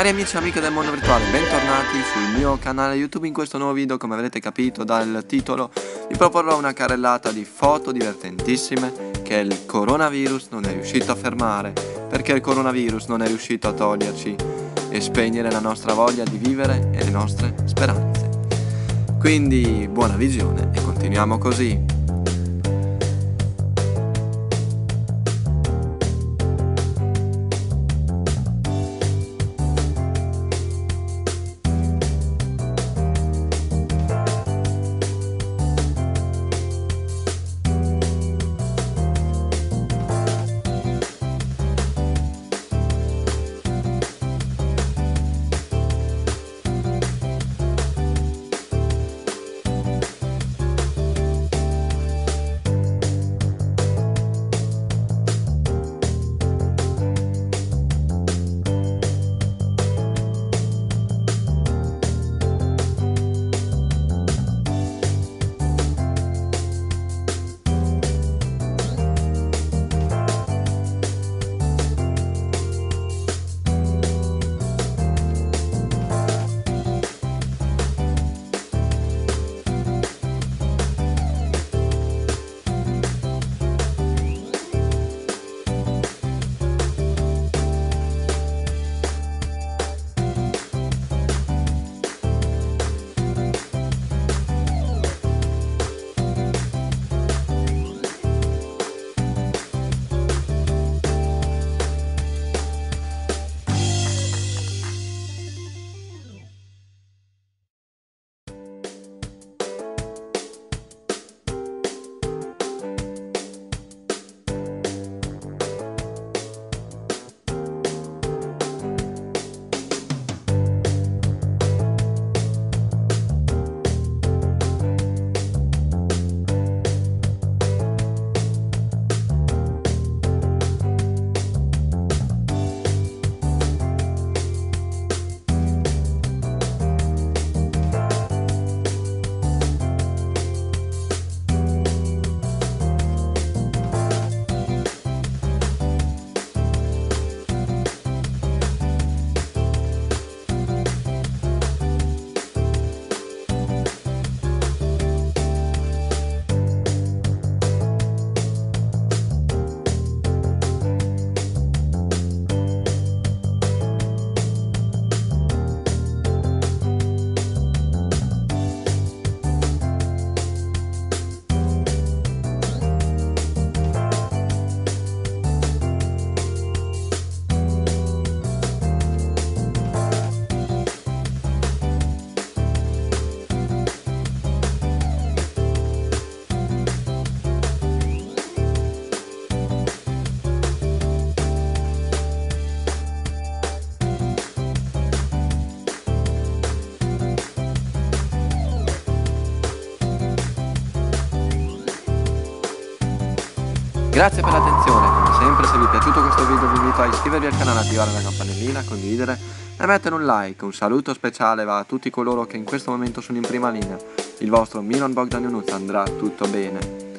Cari amici e amiche del mondo virtuale, bentornati sul mio canale YouTube. In questo nuovo video, come avrete capito dal titolo, vi proporrò una carrellata di foto divertentissime che il coronavirus non è riuscito a fermare, perché il coronavirus non è riuscito a toglierci e spegnere la nostra voglia di vivere e le nostre speranze. Quindi buona visione e continuiamo così. Grazie per l'attenzione, come sempre se vi è piaciuto questo video vi invito a iscrivervi al canale, attivare la campanellina, condividere e mettere un like. Un saluto speciale va a tutti coloro che in questo momento sono in prima linea. Il vostro Milan Bogdan Yunus, andrà tutto bene.